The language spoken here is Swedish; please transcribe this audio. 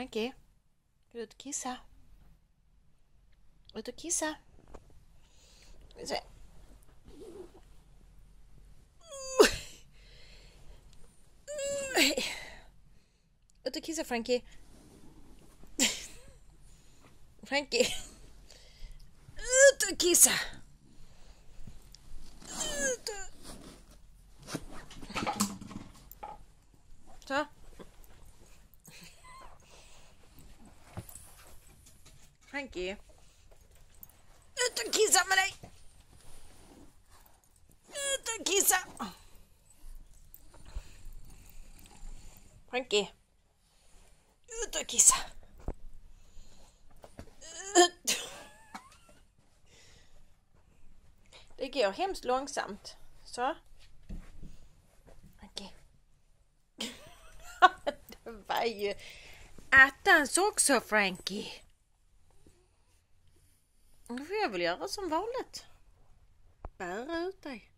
Frankie, ska du ut och kissa? Ut och kissa. Så. Ut och kissa, Frankie. Frankie. Ut och kissa. Ut och... Så. Frankie. Ut och kissa med dig. Ut och kissa. Frankie. Ut och kissa. Ut. Det går hemskt långsamt. Så. Frankie. Det var ju attans också, Frankie. Då får jag väl göra som vanligt. Bära ut dig.